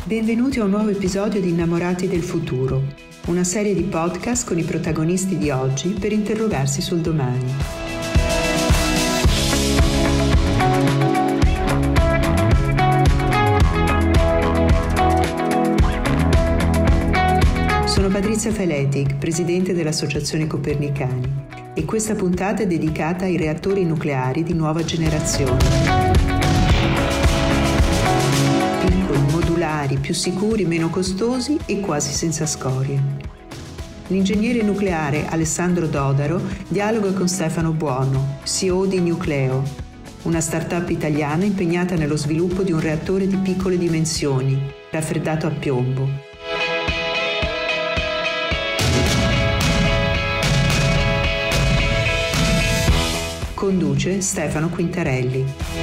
Benvenuti a un nuovo episodio di Innamorati del futuro, una serie di podcast con i protagonisti di oggi per interrogarsi sul domani. Sono Patrizia Feletic, presidente dell'Associazione Copernicani, e questa puntata è dedicata ai reattori nucleari di nuova generazione. Modulari, più sicuri, meno costosi e quasi senza scorie. L'ingegnere nucleare Alessandro Dodaro dialoga con Stefano Buono, CEO di Nucleo, una startup italiana impegnata nello sviluppo di un reattore di piccole dimensioni, raffreddato a piombo. Conduce Stefano Quintarelli.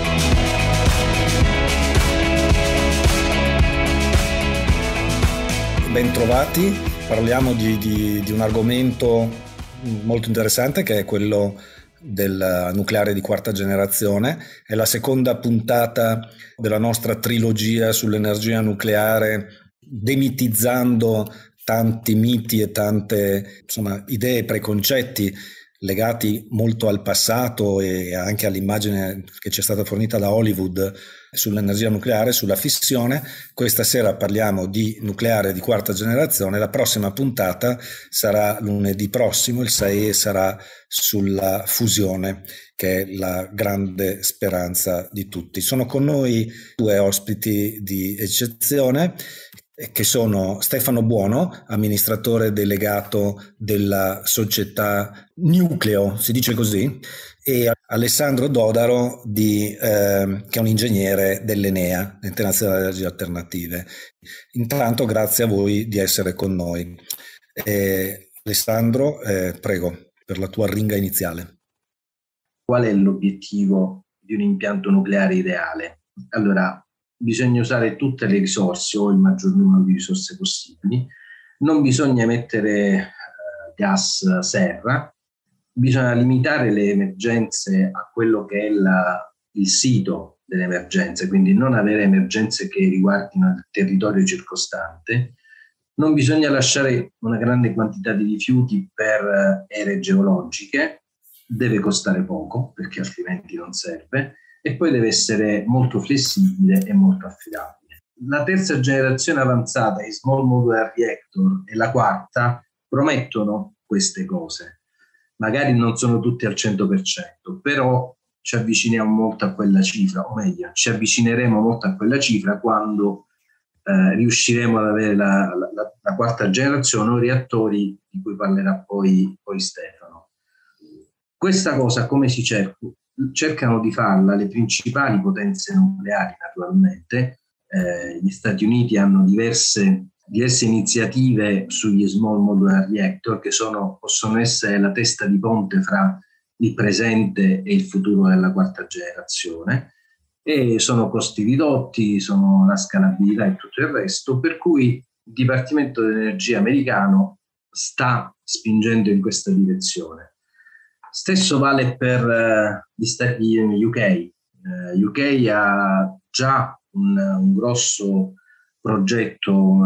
Bentrovati, parliamo di un argomento molto interessante che è quello del nucleare di quarta generazione. È la seconda puntata della nostra trilogia sull'energia nucleare, demitizzando tanti miti e tante idee e preconcetti legati molto al passato e anche all'immagine che ci è stata fornita da Hollywood sull'energia nucleare, sulla fissione. Questa sera parliamo di nucleare di quarta generazione. La prossima puntata sarà lunedì prossimo, il 6, e sarà sulla fusione, che è la grande speranza di tutti. Sono con noi due ospiti di eccezione, che sono Stefano Buono, amministratore delegato della società Nucleo, si dice così, e Alessandro Dodaro, che è un ingegnere dell'Enea, l'Internazionale delle Energie Alternative. Intanto grazie a voi di essere con noi. Alessandro, prego, per la tua ringa iniziale. Qual è l'obiettivo di un impianto nucleare ideale? Allora, bisogna usare tutte le risorse o il maggior numero di risorse possibili, non bisogna mettere gas serra, bisogna limitare le emergenze a quello che è il sito delle emergenze, quindi non avere emergenze che riguardino il territorio circostante, non bisogna lasciare una grande quantità di rifiuti per ere geologiche, deve costare poco perché altrimenti non serve, e poi deve essere molto flessibile e molto affidabile. La terza generazione avanzata, i Small Modular Reactor, e la quarta promettono queste cose. Magari non sono tutte al 100%, però ci avviciniamo molto a quella cifra, o meglio, ci avvicineremo molto a quella cifra quando riusciremo ad avere la quarta generazione o reattori di cui parlerà poi Stefano. Questa cosa come si cercano di farla le principali potenze nucleari, naturalmente. Gli Stati Uniti hanno diverse iniziative sugli Small Modular Reactor che possono essere la testa di ponte fra il presente e il futuro della quarta generazione, e sono costi ridotti, sono la scalabilità e tutto il resto, per cui il Dipartimento dell'Energia americano sta spingendo in questa direzione. Stesso vale per gli Stati UK. UK ha già un grosso progetto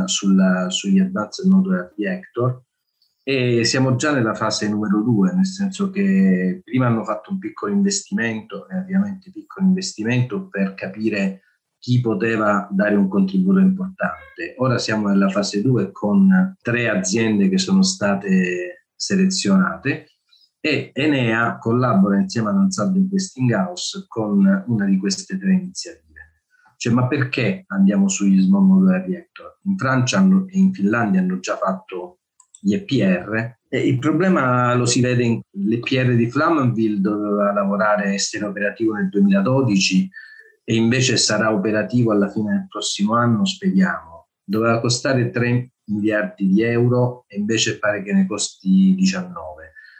sugli Advanced Modular Reactor, e siamo già nella fase numero 2, nel senso che prima hanno fatto un piccolo investimento, relativamente piccolo investimento, per capire chi poteva dare un contributo importante. Ora siamo nella fase 2 con 3 aziende che sono state selezionate, e Enea collabora insieme ad Ansaldo Westinghouse con una di queste 3 iniziative. Ma perché andiamo sugli Small Modular Reactor? In Francia e in Finlandia hanno già fatto gli EPR, e il problema lo si vede l'EPR di Flamanville doveva essere operativo nel 2012 e invece sarà operativo alla fine del prossimo anno, speriamo. Doveva costare 3 miliardi di euro e invece pare che ne costi 19.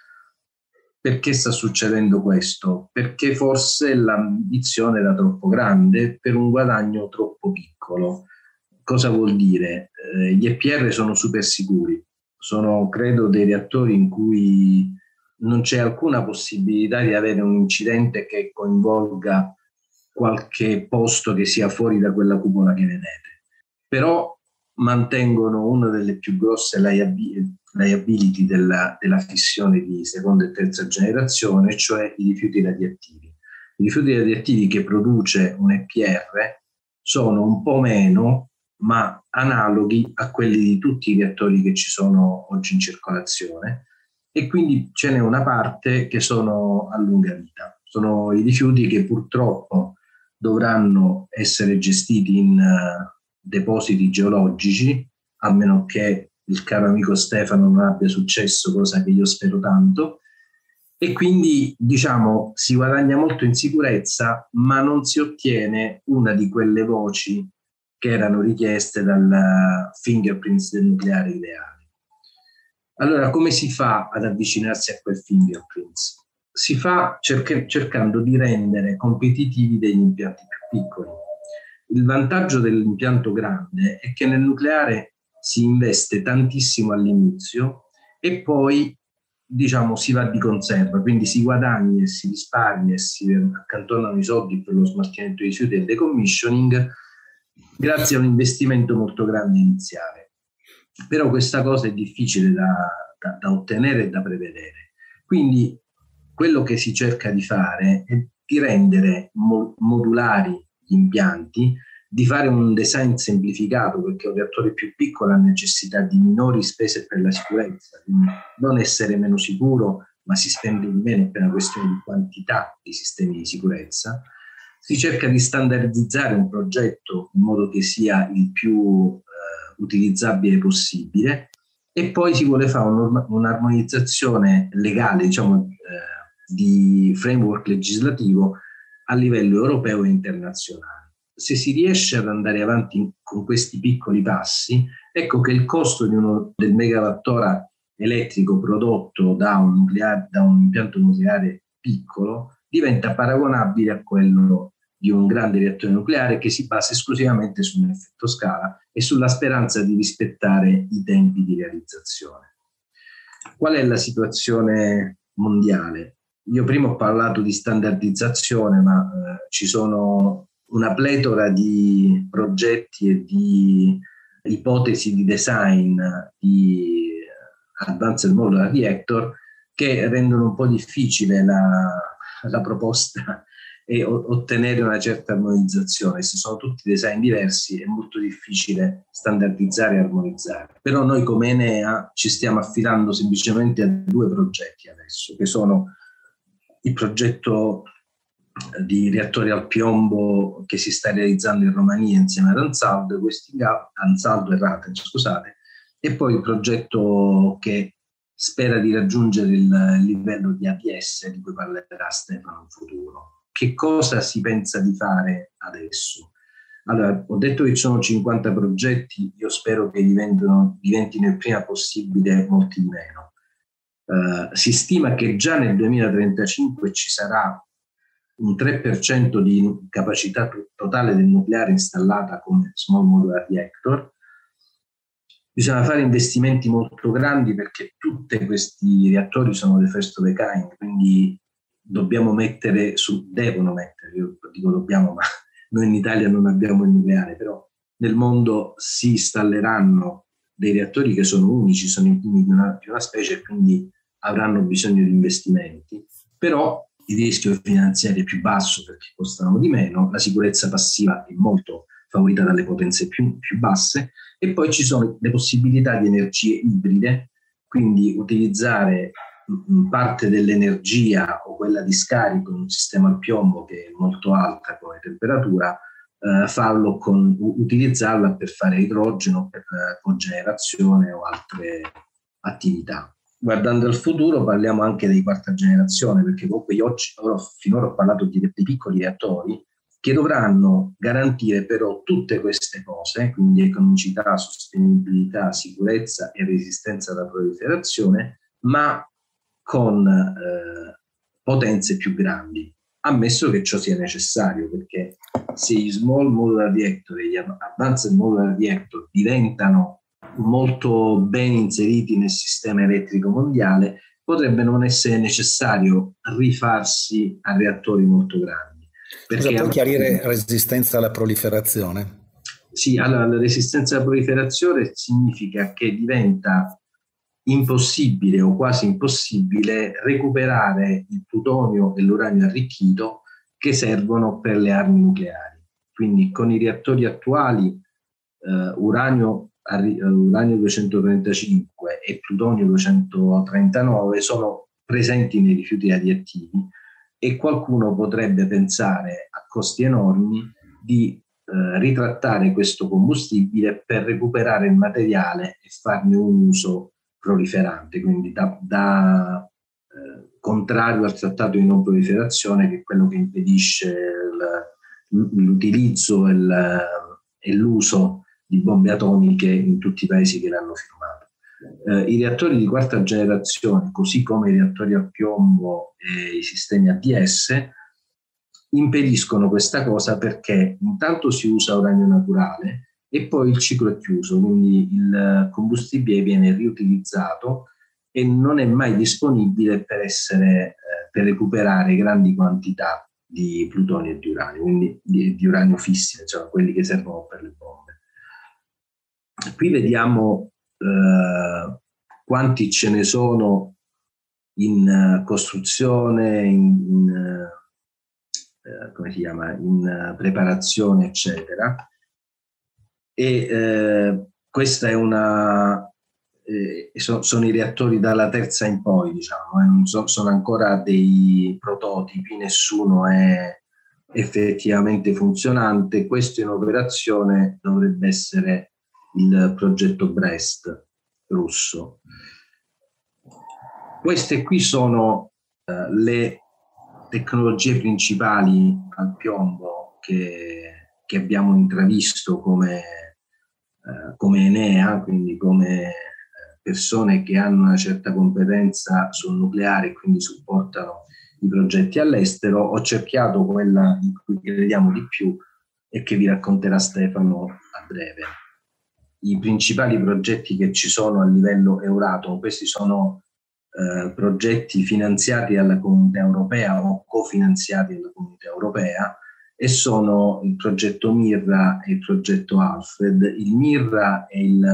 Perché sta succedendo questo? Perché forse l'ambizione era troppo grande per un guadagno troppo piccolo. Cosa vuol dire? Gli EPR sono super sicuri, sono credo dei reattori in cui non c'è alcuna possibilità di avere un incidente che coinvolga qualche posto che sia fuori da quella cupola che vedete. però mantengono una delle più grosse liability della fissione di seconda e terza generazione, cioè i rifiuti radioattivi. I rifiuti radioattivi che produce un EPR sono un po' meno, ma analoghi a quelli di tutti i reattori che ci sono oggi in circolazione, e quindi ce n'è una parte che sono a lunga vita. Sono i rifiuti che purtroppo dovranno essere gestiti in depositi geologici, a meno che il caro amico Stefano non abbia successo, cosa che io spero tanto, e quindi diciamo si guadagna molto in sicurezza, ma non si ottiene una di quelle voci che erano richieste dal fingerprints del nucleare ideale. Allora, come si fa ad avvicinarsi a quel fingerprints? Si fa cercando di rendere competitivi degli impianti più piccoli. Il vantaggio dell'impianto grande è che nel nucleare si investe tantissimo all'inizio e poi diciamo si va di conserva, quindi si guadagna e si risparmia e si accantonano i soldi per lo smaltimento dei rifiuti e il decommissioning grazie a un investimento molto grande iniziale. Però questa cosa è difficile da ottenere e da prevedere. Quindi quello che si cerca di fare è di rendere modulari gli impianti, di fare un design semplificato, perché un reattore più piccolo ha necessità di minori spese per la sicurezza, quindi non essere meno sicuro, ma si spende di meno per una questione di quantità di sistemi di sicurezza. Si cerca di standardizzare un progetto in modo che sia il più utilizzabile possibile, e poi si vuole fare un'armonizzazione legale, diciamo, di framework legislativo a livello europeo e internazionale. Se si riesce ad andare avanti con questi piccoli passi, ecco che il costo del megawattora elettrico prodotto da un impianto nucleare piccolo diventa paragonabile a quello di un grande reattore nucleare che si basa esclusivamente sull'effetto scala e sulla speranza di rispettare i tempi di realizzazione. Qual è la situazione mondiale? Io prima ho parlato di standardizzazione, ma ci sono una pletora di progetti e di ipotesi di design di Advanced Modular Reactor che rendono un po' difficile la proposta e ottenere una certa armonizzazione. Se sono tutti design diversi è molto difficile standardizzare e armonizzare. Però noi come Enea ci stiamo affidando semplicemente a 2 progetti adesso, che sono il progetto di reattori al piombo che si sta realizzando in Romania insieme ad Ansaldo e Ratel, scusate, e poi il progetto che spera di raggiungere il livello di APS di cui parlerà Stefano in futuro. Che cosa si pensa di fare adesso? Allora, ho detto che ci sono 50 progetti, io spero che diventino il prima possibile molti di meno. Si stima che già nel 2035 ci sarà un 3% di capacità totale del nucleare installata come small modular reactor. Bisogna fare investimenti molto grandi perché tutti questi reattori sono the first of a kind, quindi devono mettere, io dico dobbiamo, ma noi in Italia non abbiamo il nucleare, però nel mondo si installeranno dei reattori che sono unici, sono i primi di una specie, e quindi avranno bisogno di investimenti, però il rischio finanziario è più basso perché costano di meno, la sicurezza passiva è molto favorita dalle potenze più basse, e poi ci sono le possibilità di energie ibride, quindi utilizzare parte dell'energia o quella di scarico in un sistema al piombo che è molto alta come temperatura, utilizzarla per fare idrogeno, per cogenerazione o altre attività. Guardando al futuro parliamo anche di quarta generazione, perché comunque finora ho parlato di piccoli reattori che dovranno garantire però tutte queste cose, quindi economicità, sostenibilità, sicurezza e resistenza alla proliferazione, ma con potenze più grandi, ammesso che ciò sia necessario, perché se gli small modular reactor e gli advanced modular reactor diventano molto ben inseriti nel sistema elettrico mondiale, potrebbe non essere necessario rifarsi a reattori molto grandi. Cosa puoi chiarire resistenza alla proliferazione? Sì, allora la resistenza alla proliferazione significa che diventa impossibile o quasi impossibile recuperare il plutonio e l'uranio arricchito che servono per le armi nucleari. Quindi con i reattori attuali uranio 235 e plutonio 239 sono presenti nei rifiuti radioattivi e qualcuno potrebbe pensare a costi enormi di ritrattare questo combustibile per recuperare il materiale e farne un uso proliferante, quindi da contrario al trattato di non proliferazione, che è quello che impedisce l'utilizzo e l'uso di bombe atomiche in tutti i paesi che l'hanno firmato. I reattori di quarta generazione, così come i reattori a piombo e i sistemi ADS, impediscono questa cosa perché intanto si usa uranio naturale e poi il ciclo è chiuso, quindi il combustibile viene riutilizzato e non è mai disponibile per recuperare grandi quantità di plutonio e di uranio, quindi di uranio fissile, cioè quelli che servono per le bombe. Qui vediamo quanti ce ne sono in costruzione, come si chiama, in preparazione, eccetera. E questa è sono i reattori dalla terza in poi, diciamo, sono ancora dei prototipi, nessuno è effettivamente funzionante. Questo in operazione dovrebbe essere il progetto Brest russo. Queste qui sono le tecnologie principali al piombo che abbiamo intravisto come Enea, quindi come persone che hanno una certa competenza sul nucleare e quindi supportano i progetti all'estero. Ho cerchiato quella in cui crediamo di più e che vi racconterà Stefano a breve. I principali progetti che ci sono a livello Euratom, questi sono progetti finanziati dalla Comunità Europea o cofinanziati dalla Comunità Europea, e sono il progetto Mirra e il progetto Alfred. Il Mirra è il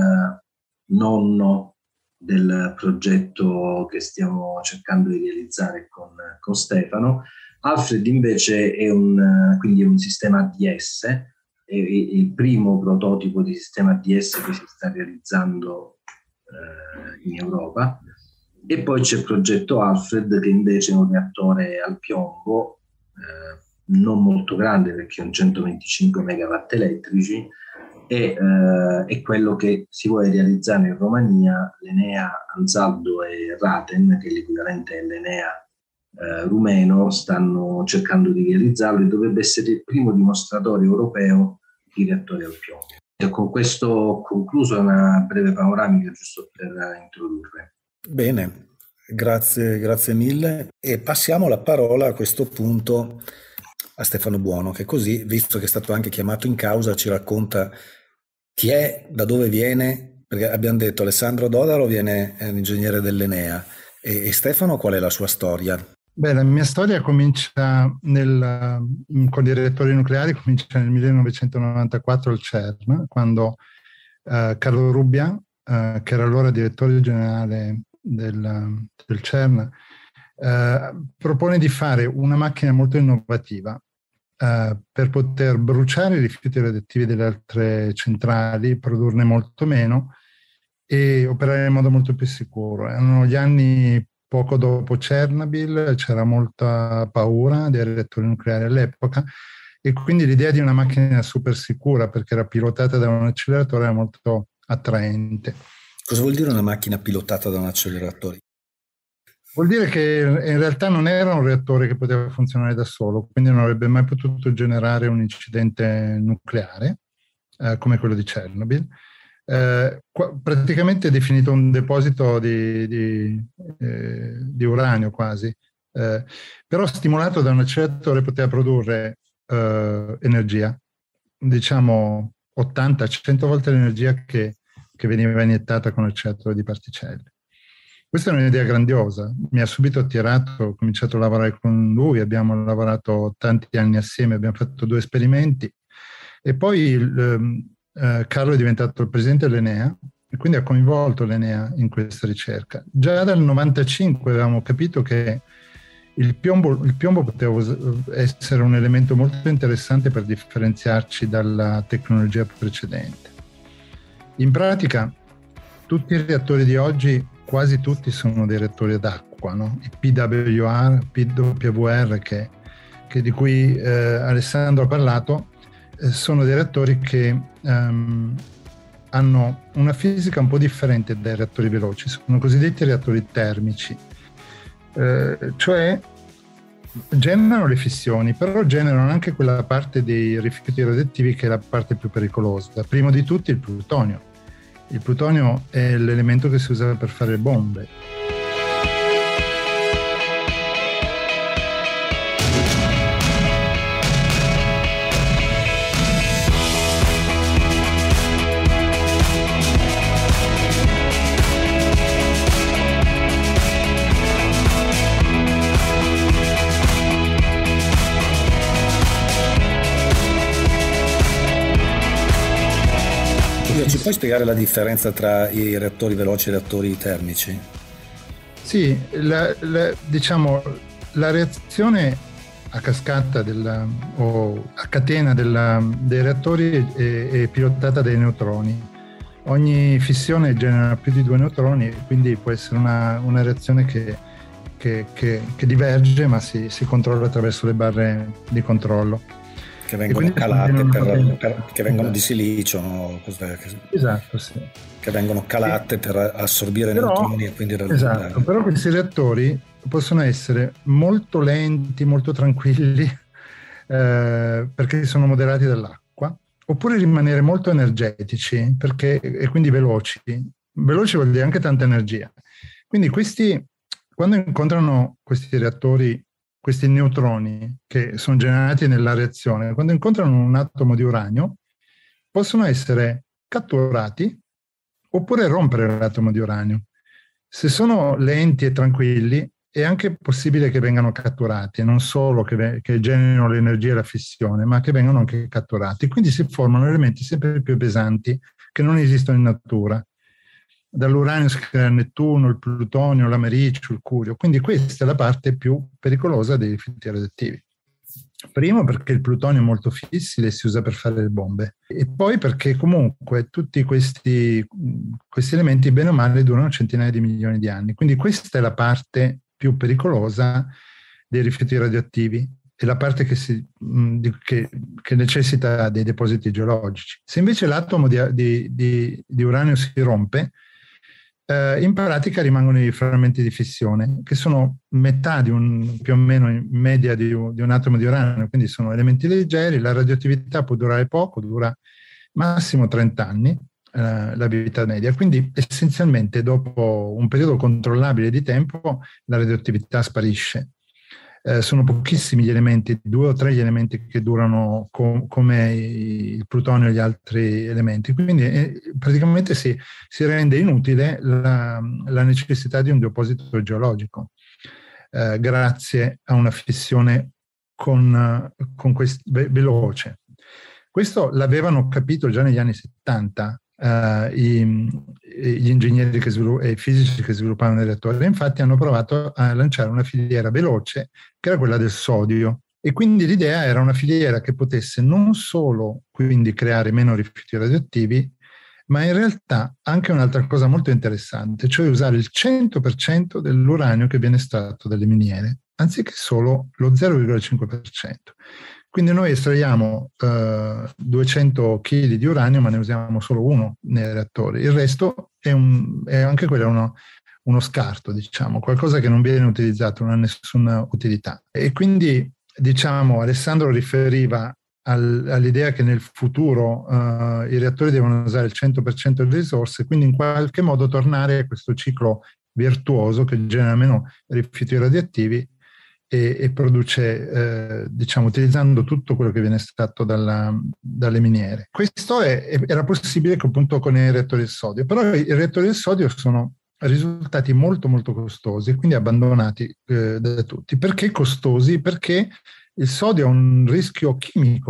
nonno del progetto che stiamo cercando di realizzare con Stefano. Alfred invece è un sistema ADS, è il primo prototipo di sistema ADS che si sta realizzando in Europa. E poi c'è il progetto Alfred, che invece è un reattore al piombo, non molto grande perché è un 125 megawatt elettrici, e è quello che si vuole realizzare in Romania. L'Enea, Ansaldo e Raten, che è l'equivalente dell'Enea rumeno, stanno cercando di realizzarlo e dovrebbe essere il primo dimostratore europeo di reattori al piombo. E con questo ho concluso una breve panoramica giusto per introdurre. Bene, grazie mille, e passiamo la parola a questo punto a Stefano Buono, che così, visto che è stato anche chiamato in causa, ci racconta chi è, da dove viene, perché abbiamo detto Alessandro Dodaro è un ingegnere dell'Enea, e Stefano qual è la sua storia? Beh, la mia storia comincia con i reattori nucleari, comincia nel 1994 al CERN, quando Carlo Rubbia, che era allora direttore generale del CERN, propone di fare una macchina molto innovativa per poter bruciare i rifiuti radioattivi delle altre centrali, produrne molto meno e operare in modo molto più sicuro. Erano gli anni poco dopo Chernobyl, c'era molta paura dei reattori nucleari all'epoca, e quindi l'idea di una macchina super sicura, perché era pilotata da un acceleratore, era molto attraente. Cosa vuol dire una macchina pilotata da un acceleratore? Vuol dire che in realtà non era un reattore che poteva funzionare da solo, quindi non avrebbe mai potuto generare un incidente nucleare come quello di Chernobyl. Praticamente è definito un deposito di uranio quasi, però stimolato da un acceleratore poteva produrre energia, diciamo 80-100 volte l'energia che veniva iniettata con l'acceleratore di particelle. Questa è un'idea grandiosa, mi ha subito attirato, ho cominciato a lavorare con lui, abbiamo lavorato tanti anni assieme, abbiamo fatto 2 esperimenti, e poi Carlo è diventato il presidente dell'Enea e quindi ha coinvolto l'Enea in questa ricerca. Già dal 95 avevamo capito che il piombo poteva essere un elemento molto interessante per differenziarci dalla tecnologia precedente. In pratica, tutti i reattori di oggi, quasi tutti, sono dei reattori ad acqua, no? I PWR, di cui Alessandro ha parlato, sono dei reattori che hanno una fisica un po' differente dai reattori veloci, sono cosiddetti reattori termici, cioè generano le fissioni, però generano anche quella parte dei rifiuti radioattivi che è la parte più pericolosa. Primo di tutti il plutonio. Il plutonio è l'elemento che si usa per fare le bombe. Ci puoi spiegare la differenza tra i reattori veloci e i reattori termici? Sì, diciamo la reazione a cascata o a catena dei reattori è pilotata dai neutroni. Ogni fissione genera più di 2 neutroni, quindi può essere una reazione che diverge, ma si controlla attraverso le barre di controllo. Che vengono calate che vengono di silicio, no? Esatto, sì. Che vengono calate per assorbire neutroni e quindi rallentare. Esatto, però questi reattori possono essere molto lenti, molto tranquilli, perché sono moderati dall'acqua, oppure rimanere molto energetici, e quindi veloci. Veloci vuol dire anche tanta energia. Quindi quando incontrano questi reattori, questi neutroni che sono generati nella reazione, quando incontrano un atomo di uranio, possono essere catturati oppure rompere l'atomo di uranio. Se sono lenti e tranquilli, è anche possibile che vengano catturati, e non solo che generino l'energia e la fissione, ma che vengano anche catturati. Quindi si formano elementi sempre più pesanti che non esistono in natura. Dall'uranio si crea il Nettuno, il plutonio, l'americio, il curio. Quindi questa è la parte più pericolosa dei rifiuti radioattivi. Primo perché il plutonio è molto fissile e si usa per fare le bombe. E poi perché comunque tutti questi elementi, bene o male, durano centinaia di milioni di anni. Quindi questa è la parte più pericolosa dei rifiuti radioattivi. È la parte che necessita dei depositi geologici. Se invece l'atomo di uranio si rompe, in pratica rimangono i frammenti di fissione, che sono metà più o meno in media di un atomo di uranio, quindi sono elementi leggeri. La radioattività può durare poco, dura massimo 30 anni, la vita media, quindi essenzialmente dopo un periodo controllabile di tempo la radioattività sparisce. Sono pochissimi gli elementi, 2 o 3 gli elementi che durano come il plutonio e gli altri elementi, quindi praticamente si rende inutile la necessità di un deposito geologico grazie a una fissione veloce. Questo l'avevano capito già negli anni 70 gli ingegneri e i fisici che sviluppavano i reattori. Infatti hanno provato a lanciare una filiera veloce che era quella del sodio, e quindi l'idea era una filiera che potesse non solo quindi creare meno rifiuti radioattivi, ma in realtà anche un'altra cosa molto interessante, cioè usare il 100% dell'uranio che viene estratto dalle miniere, anziché solo lo 0,5%. Quindi noi estraiamo 200 kg di uranio, ma ne usiamo solo 1 nei reattori. Il resto è anche quello uno scarto, diciamo, qualcosa che non viene utilizzato, non ha nessuna utilità. E quindi, diciamo, Alessandro riferiva all'idea che nel futuro i reattori devono usare il 100% delle risorse, quindi in qualche modo tornare a questo ciclo virtuoso che genera meno rifiuti radioattivi e produce, diciamo, utilizzando tutto quello che viene estratto dalle miniere. Questo era possibile appunto con i reattori del sodio, però i reattori del sodio sono risultati molto molto costosi, quindi abbandonati da tutti. Perché costosi? Perché il sodio ha un rischio chimico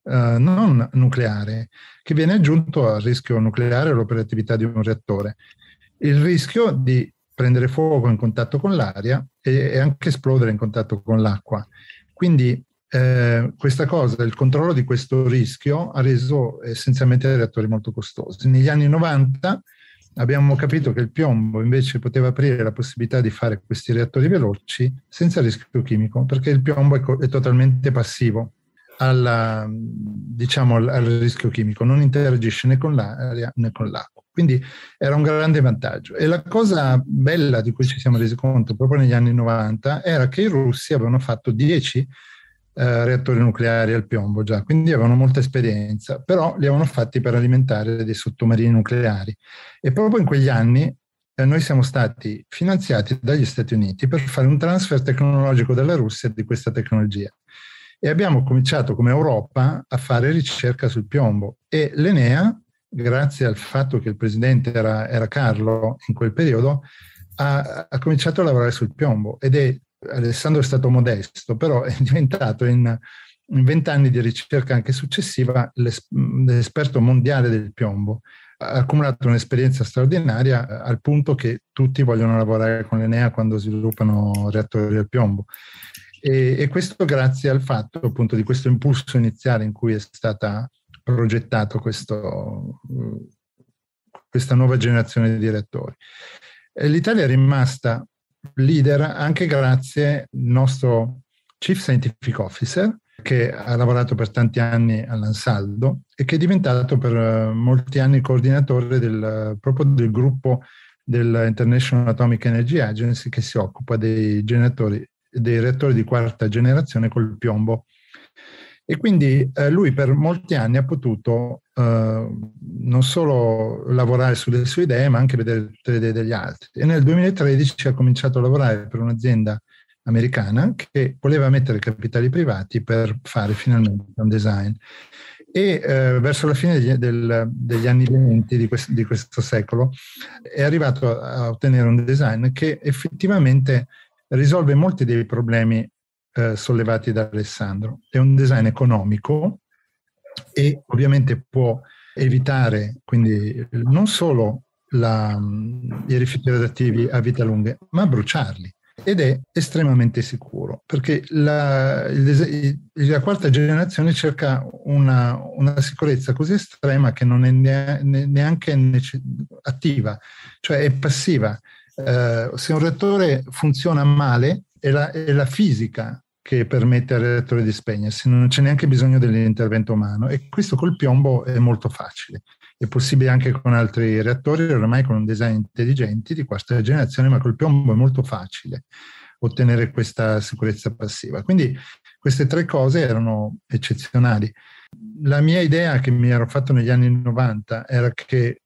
non nucleare, che viene aggiunto al rischio nucleare all'operatività di un reattore. Il rischio di prendere fuoco in contatto con l'aria e anche esplodere in contatto con l'acqua. Quindi questa cosa, il controllo di questo rischio ha reso essenzialmente i reattori molto costosi. Negli anni 90 abbiamo capito che il piombo invece poteva aprire la possibilità di fare questi reattori veloci senza rischio chimico, perché il piombo è totalmente passivo al rischio chimico, non interagisce né con l'aria né con l'acqua. Quindi era un grande vantaggio. E la cosa bella di cui ci siamo resi conto proprio negli anni 90 era che i russi avevano fatto 10 reattori nucleari al piombo già, quindi avevano molta esperienza, però li avevano fatti per alimentare dei sottomarini nucleari. E proprio in quegli anni noi siamo stati finanziati dagli Stati Uniti per fare un transfer tecnologico dalla Russia di questa tecnologia. E abbiamo cominciato come Europa a fare ricerca sul piombo. E l'Enea, grazie al fatto che il presidente era Carlo in quel periodo, ha cominciato a lavorare sul piombo. Alessandro è stato modesto, però è diventato in 20 anni di ricerca anche successiva l'esperto mondiale del piombo. Ha accumulato un'esperienza straordinaria al punto che tutti vogliono lavorare con l'Enea quando sviluppano reattori al piombo. E questo grazie al fatto appunto di questo impulso iniziale in cui è stata progettato questa nuova generazione di reattori. L'Italia è rimasta leader anche grazie al nostro Chief Scientific Officer, che ha lavorato per tanti anni all'Ansaldo e che è diventato per molti anni coordinatore proprio del gruppo dell'International Atomic Energy Agency, che si occupa dei reattori di quarta generazione col piombo. E quindi lui per molti anni ha potuto non solo lavorare sulle sue idee, ma anche vedere tutte le idee degli altri. E nel 2013 ha cominciato a lavorare per un'azienda americana che voleva mettere capitali privati per fare finalmente un design. E verso la fine degli anni 20 di questo secolo è arrivato a ottenere un design che effettivamente risolve molti dei problemi sollevati da Alessandro. È un design economico e ovviamente può evitare quindi non solo i rifiuti radioattivi a vita lunga, ma bruciarli. Ed è estremamente sicuro, perché la quarta generazione cerca una sicurezza così estrema che non è neanche attiva, cioè è passiva. Se un reattore funziona male, è la fisica che permette al reattore di spegnersi, non c'è neanche bisogno dell'intervento umano, e questo col piombo è molto facile. È possibile anche con altri reattori, ormai con un design intelligenti di quarta generazione, ma col piombo è molto facile ottenere questa sicurezza passiva. Quindi queste tre cose erano eccezionali. La mia idea che mi ero fatto negli anni 90 era che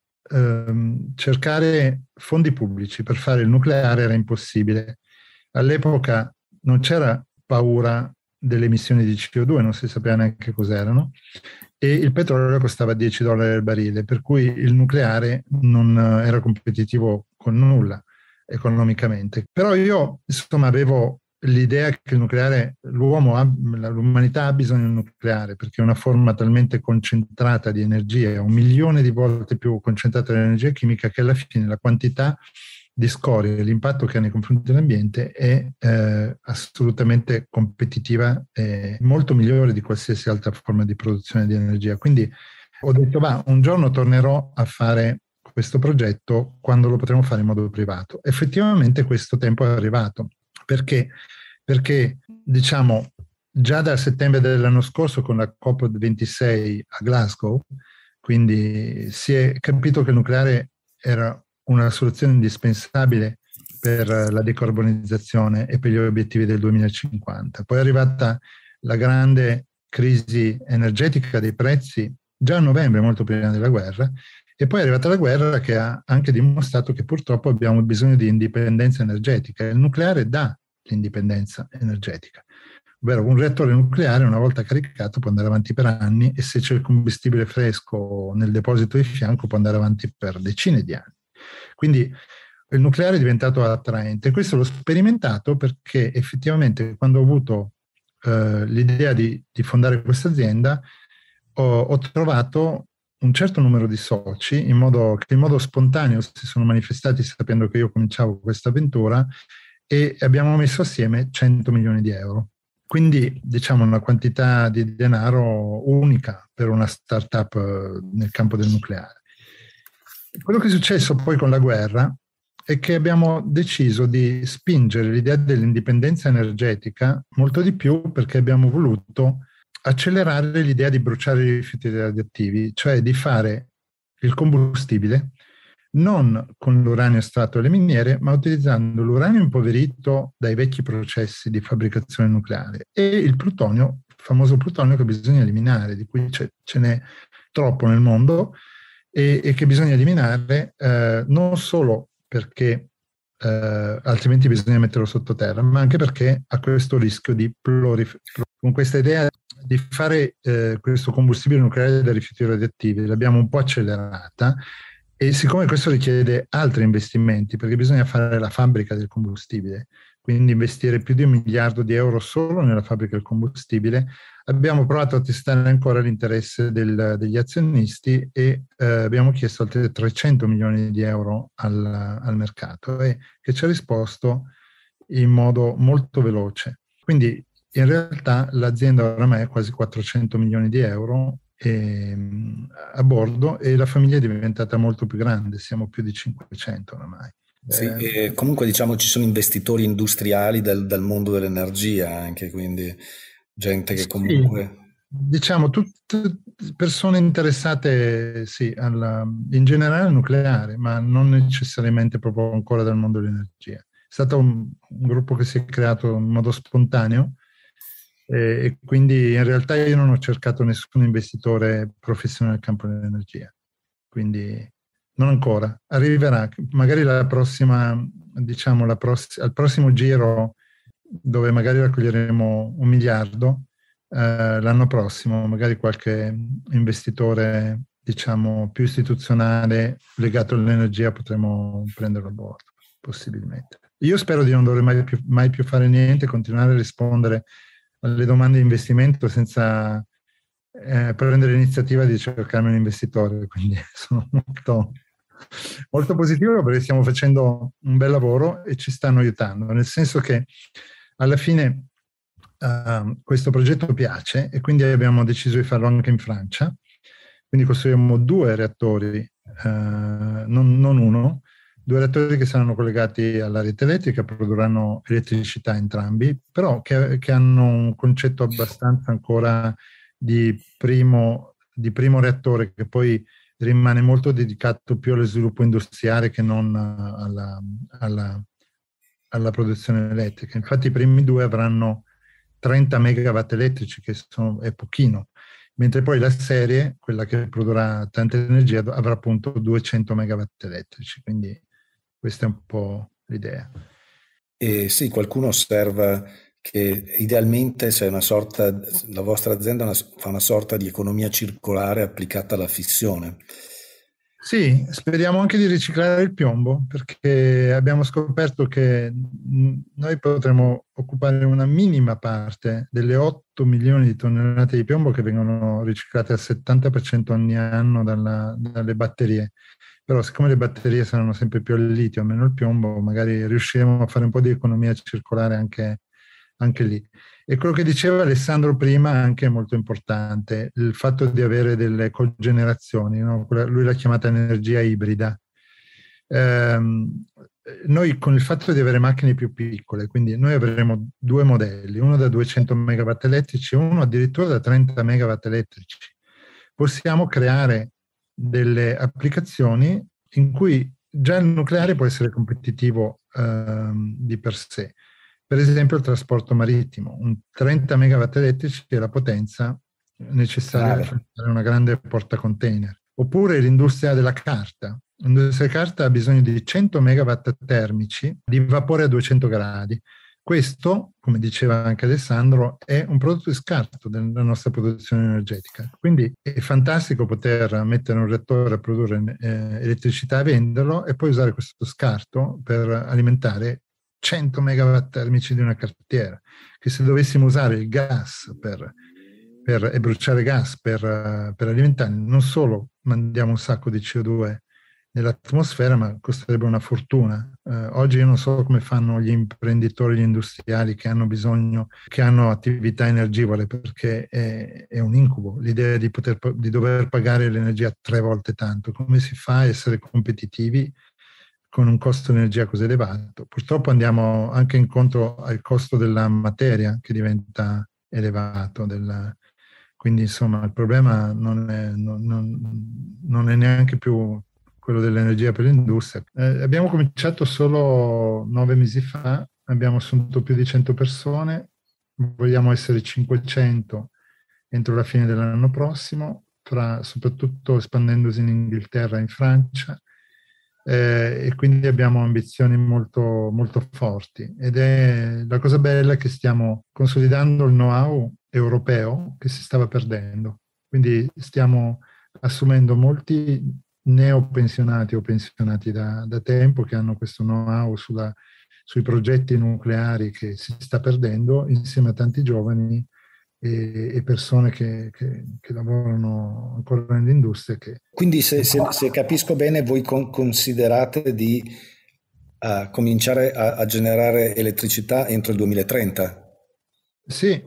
cercare fondi pubblici per fare il nucleare era impossibile. All'epoca non c'era paura delle emissioni di CO2, non si sapeva neanche cos'erano, e il petrolio costava $10 al barile, per cui il nucleare non era competitivo con nulla economicamente. Però io insomma avevo l'idea che il nucleare, l'umanità ha bisogno del nucleare, perché è una forma talmente concentrata di energia, 1 milione di volte più concentrata dell'energia chimica, che alla fine la quantità di scorie e l'impatto che ha nei confronti dell'ambiente è assolutamente competitiva e molto migliore di qualsiasi altra forma di produzione di energia. Quindi ho detto, un giorno tornerò a fare questo progetto quando lo potremo fare in modo privato. Effettivamente questo tempo è arrivato. Perché diciamo già dal settembre dell'anno scorso con la COP26 a Glasgow, quindi si è capito che il nucleare era una soluzione indispensabile per la decarbonizzazione e per gli obiettivi del 2050. Poi è arrivata la grande crisi energetica dei prezzi già a novembre, molto prima della guerra, e poi è arrivata la guerra che ha anche dimostrato che purtroppo abbiamo bisogno di indipendenza energetica. Il nucleare dà l'indipendenza energetica, ovvero un reattore nucleare una volta caricato può andare avanti per anni, e se c'è il combustibile fresco nel deposito di fianco può andare avanti per decine di anni. Quindi il nucleare è diventato attraente. Questo l'ho sperimentato perché effettivamente quando ho avuto l'idea di fondare questa azienda ho trovato un certo numero di soci che in modo spontaneo si sono manifestati sapendo che io cominciavo questa avventura, e abbiamo messo assieme 100 milioni di euro. Quindi diciamo una quantità di denaro unica per una startup nel campo del nucleare. Quello che è successo poi con la guerra è che abbiamo deciso di spingere l'idea dell'indipendenza energetica molto di più, perché abbiamo voluto accelerare l'idea di bruciare i rifiuti radioattivi, cioè di fare il combustibile non con l'uranio estratto dalle miniere, ma utilizzando l'uranio impoverito dai vecchi processi di fabbricazione nucleare e il plutonio, il famoso plutonio che bisogna eliminare, di cui ce n'è troppo nel mondo e che bisogna eliminare non solo perché altrimenti bisogna metterlo sottoterra, ma anche perché ha questo rischio di con questa idea di fare questo combustibile nucleare dai rifiuti radioattivi l'abbiamo un po' accelerata, e siccome questo richiede altri investimenti, perché bisogna fare la fabbrica del combustibile, quindi investire più di 1 miliardo di euro solo nella fabbrica del combustibile, abbiamo provato a testare ancora l'interesse degli azionisti e abbiamo chiesto altri 300 milioni di euro al mercato, e che ci ha risposto in modo molto veloce. Quindi in realtà l'azienda oramai ha quasi 400 milioni di euro a bordo, e la famiglia è diventata molto più grande, siamo più di 500 oramai. Sì, e comunque diciamo ci sono investitori industriali del mondo dell'energia anche, quindi gente che comunque... Sì, diciamo tutte persone interessate in generale al nucleare, ma non necessariamente proprio ancora dal mondo dell'energia. È stato un gruppo che si è creato in modo spontaneo, e quindi in realtà io non ho cercato nessun investitore professionale nel campo dell'energia, quindi non ancora. Arriverà magari la prossima, diciamo al prossimo giro, dove magari raccoglieremo 1 miliardo, l'anno prossimo magari qualche investitore diciamo più istituzionale legato all'energia potremo prenderlo a bordo, possibilmente. Io spero di non dover mai più fare niente, continuare a rispondere alle domande di investimento senza prendere l'iniziativa di cercarmi un investitore, quindi sono molto positivo, perché stiamo facendo un bel lavoro e ci stanno aiutando, nel senso che alla fine questo progetto piace, e quindi abbiamo deciso di farlo anche in Francia. Quindi costruiremo 2 reattori, non uno, 2 reattori che saranno collegati alla rete elettrica, produrranno elettricità entrambi, però che hanno un concetto abbastanza ancora di primo reattore, che poi rimane molto dedicato più allo sviluppo industriale che non alla produzione elettrica. Infatti i primi 2 avranno 30 megawatt elettrici, che è pochino, mentre poi la serie, quella che produrrà tanta energia, avrà appunto 200 megawatt elettrici, quindi questa è un po' l'idea. E sì, qualcuno osserva che idealmente c'è la vostra azienda fa una sorta di economia circolare applicata alla fissione. Sì, speriamo anche di riciclare il piombo, perché abbiamo scoperto che noi potremo occupare una minima parte delle 8 milioni di tonnellate di piombo che vengono riciclate al 70% ogni anno dalle batterie. Però siccome le batterie saranno sempre più al litio, meno il piombo, magari riusciremo a fare un po' di economia circolare anche lì. E quello che diceva Alessandro prima anche è molto importante, il fatto di avere delle cogenerazioni, no? Lui l'ha chiamata energia ibrida. Noi con il fatto di avere macchine più piccole, quindi noi avremo 2 modelli, uno da 200 megawatt elettrici e uno addirittura da 30 megawatt elettrici. Possiamo creare delle applicazioni in cui già il nucleare può essere competitivo di per sé. Per esempio il trasporto marittimo, un 30 megawatt elettrici è la potenza necessaria per fare una grande portacontainer. Oppure l'industria della carta. L'industria della carta ha bisogno di 100 megawatt termici di vapore a 200 gradi. Questo, come diceva anche Alessandro, è un prodotto di scarto della nostra produzione energetica. Quindi è fantastico poter mettere un reattore a produrre elettricità e venderlo, e poi usare questo scarto per alimentare 100 megawatt termici di una cartiera, che se dovessimo usare il gas per e bruciare gas per alimentare, non solo mandiamo un sacco di CO2 nell'atmosfera, ma costerebbe una fortuna. Oggi io non so come fanno gli imprenditori, gli industriali che hanno bisogno, che hanno attività energivore, perché è un incubo l'idea di dover pagare l'energia 3 volte tanto. Come si fa a essere competitivi con un costo di energia così elevato? Purtroppo andiamo anche incontro al costo della materia che diventa elevato, quindi insomma il problema non è neanche più quello dell'energia per l'industria. Abbiamo cominciato solo 9 mesi fa, abbiamo assunto più di 100 persone, vogliamo essere 500 entro la fine dell'anno prossimo, soprattutto espandendosi in Inghilterra e in Francia, e quindi abbiamo ambizioni molto, molto forti. Ed è la cosa bella che stiamo consolidando il know-how europeo che si stava perdendo. Quindi stiamo assumendo molti neopensionati o pensionati da tempo che hanno questo know-how sui progetti nucleari che si sta perdendo, insieme a tanti giovani e persone che lavorano ancora nell'industria. Quindi se capisco bene, voi considerate di cominciare a generare elettricità entro il 2030? Sì,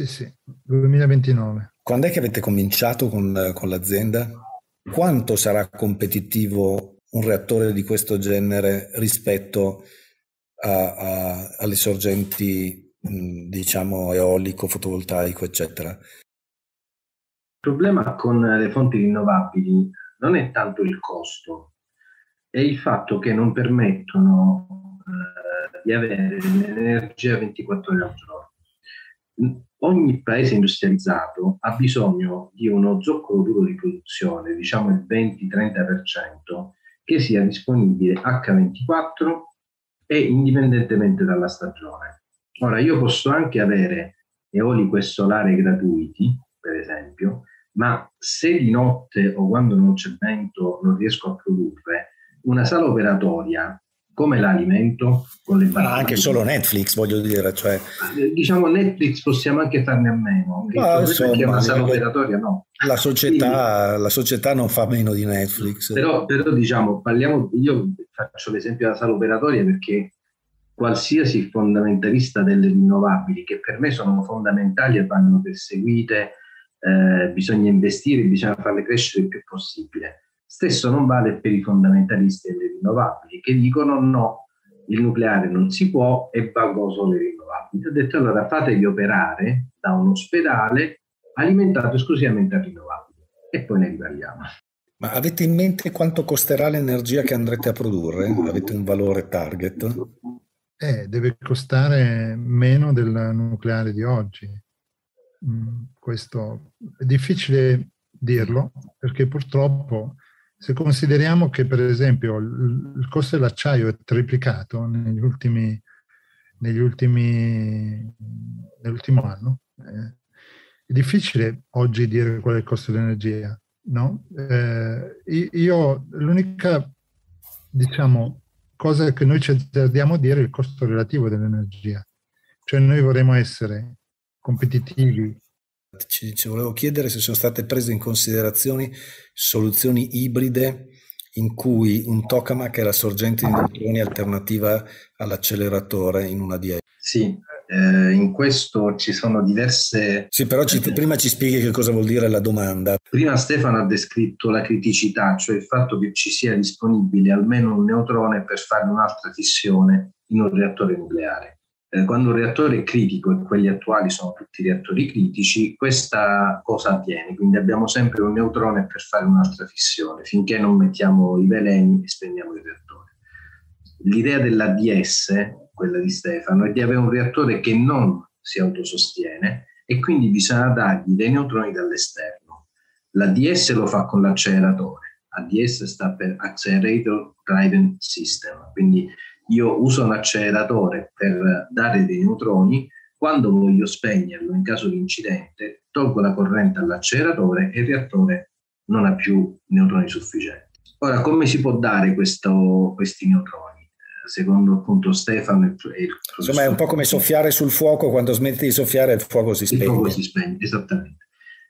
2029. Quando è che avete cominciato con l'azienda? Quanto sarà competitivo un reattore di questo genere rispetto alle sorgenti, diciamo, eolico, fotovoltaico, eccetera? Il problema con le fonti rinnovabili non è tanto il costo, è il fatto che non permettono di avere l'energia 24 ore al giorno. Ogni paese industrializzato ha bisogno di uno zoccolo duro di produzione, diciamo il 20-30%, che sia disponibile H24 e indipendentemente dalla stagione. Ora, io posso anche avere eolico e solare gratuiti, per esempio, ma se di notte o quando non c'è vento non riesco a produrre, una sala operatoria come l'alimento? Con le anche solo Netflix, voglio dire. Cioè... Diciamo Netflix possiamo anche farne a meno. Insomma, una sala operatoria no. La società non fa meno di Netflix. Però diciamo, io faccio l'esempio della sala operatoria perché qualsiasi fondamentalista delle rinnovabili, che per me sono fondamentali e vanno perseguite, bisogna investire, bisogna farle crescere il più possibile. Stesso non vale per i fondamentalisti delle rinnovabili che dicono no, il nucleare non si può e valgono solo le rinnovabili. Ho detto allora fatevi operare da un ospedale alimentato esclusivamente a rinnovabili e poi ne riparliamo. Ma avete in mente quanto costerà l'energia che andrete a produrre? Avete un valore target? Deve costare meno del nucleare di oggi. Questo è difficile dirlo perché purtroppo se consideriamo che per esempio il costo dell'acciaio è triplicato nell'ultimo anno, è difficile oggi dire qual è il costo dell'energia, no? Io l'unica, diciamo, cosa che noi ci azzardiamo a dire è il costo relativo dell'energia. Cioè noi vorremmo essere competitivi. Ci volevo chiedere se sono state prese in considerazione soluzioni ibride in cui un tokamak è la sorgente di neutroni alternativa all'acceleratore in una ADS. Sì, in questo ci sono diverse... Sì, però prima ci spieghi che cosa vuol dire la domanda. Prima Stefano ha descritto la criticità, cioè il fatto che ci sia disponibile almeno un neutrone per fare un'altra fissione in un reattore nucleare. Quando un reattore è critico, e quelli attuali sono tutti reattori critici, questa cosa avviene, quindi abbiamo sempre un neutrone per fare un'altra fissione, finché non mettiamo i veleni e spegniamo il reattore. L'idea dell'ADS, quella di Stefano, è di avere un reattore che non si autosostiene e quindi bisogna dargli dei neutroni dall'esterno. L'ADS lo fa con l'acceleratore, ADS sta per Accelerator Driven System, quindi io uso un acceleratore per dare dei neutroni, quando voglio spegnerlo in caso di incidente tolgo la corrente all'acceleratore e il reattore non ha più neutroni sufficienti. Ora, come si può dare questi neutroni? Secondo appunto Stefano e il insomma è un po' come soffiare sul fuoco, quando smetti di soffiare il fuoco si spegne. Il fuoco si spegne, esattamente.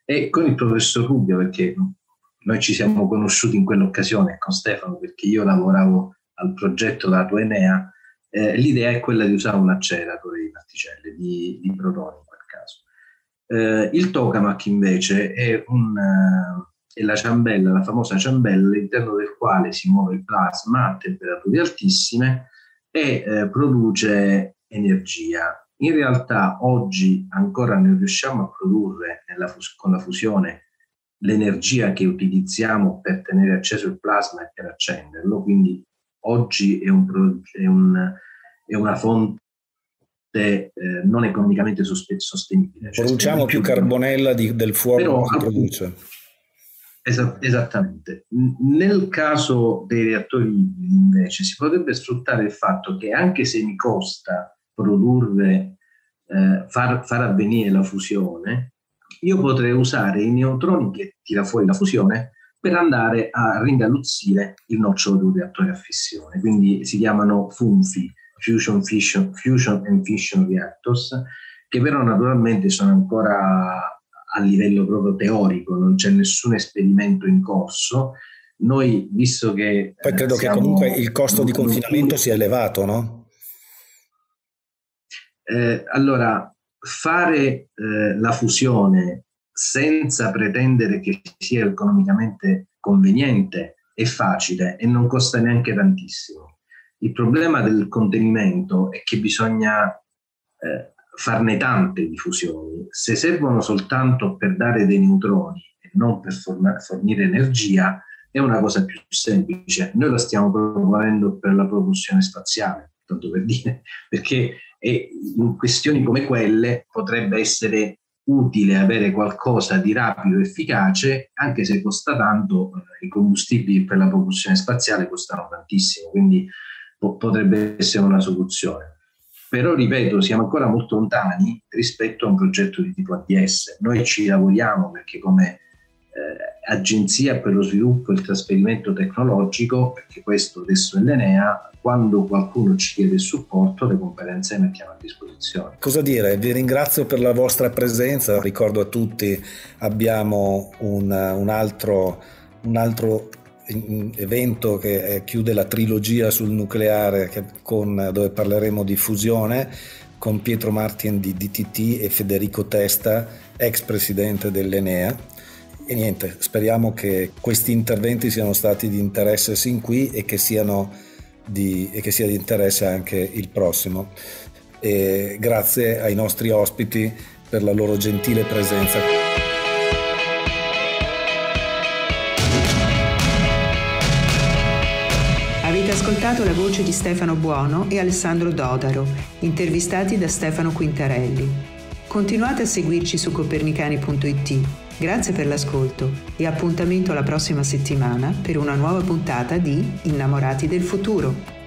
e con il professor Rubbia, perché noi ci siamo conosciuti in quell'occasione con Stefano, perché io lavoravo al progetto dato Enea. L'idea è quella di usare un acceleratore di particelle, di protoni in quel caso. Il tokamak invece è la ciambella, la famosa ciambella all'interno del quale si muove il plasma a temperature altissime e produce energia. In realtà oggi ancora non riusciamo a produrre con la fusione l'energia che utilizziamo per tenere acceso il plasma e per accenderlo, quindi oggi è una fonte non economicamente sostenibile. Produciamo più carbonella del fuoco che produce. Esattamente. Nel caso dei reattori invece si potrebbe sfruttare il fatto che anche se mi costa produrre, far avvenire la fusione, io potrei usare i neutroni che tira fuori la fusione per andare a ringaluzzire il nocciolo di un reattore a fissione. Quindi si chiamano FUNFI, Fusion and Fission Reactors, che però naturalmente sono ancora a livello proprio teorico, non c'è nessun esperimento in corso. Noi, visto che... Poi credo che comunque il costo di confinamento sia elevato, no? Allora, fare la fusione senza pretendere che sia economicamente conveniente è facile e non costa neanche tantissimo. Il problema del contenimento è che bisogna farne tante di fusioni. Se servono soltanto per dare dei neutroni e non per fornire energia, è una cosa più semplice. Noi lo stiamo proponendo per la propulsione spaziale, tanto per dire, perché in questioni come quelle potrebbe essere utile avere qualcosa di rapido e efficace, anche se costa tanto. I combustibili per la propulsione spaziale costano tantissimo, quindi potrebbe essere una soluzione. Però, ripeto, siamo ancora molto lontani rispetto a un progetto di tipo ADS. Noi ci lavoriamo perché come agenzia per lo sviluppo e il trasferimento tecnologico, perché questo adesso è l'Enea, quando qualcuno ci chiede il supporto, le competenze le mettiamo a disposizione. Cosa dire? Vi ringrazio per la vostra presenza. Ricordo a tutti, abbiamo un altro evento che chiude la trilogia sul nucleare, dove parleremo di fusione, con Pietro Martin di DTT e Federico Testa, ex presidente dell'Enea. E niente, speriamo che questi interventi siano stati di interesse sin qui e che sia di interesse anche il prossimo. E grazie ai nostri ospiti per la loro gentile presenza. Avete ascoltato la voce di Stefano Buono e Alessandro Dodaro, intervistati da Stefano Quintarelli. Continuate a seguirci su copernicani.it. Grazie per l'ascolto e appuntamento alla prossima settimana per una nuova puntata di Innamorati del futuro.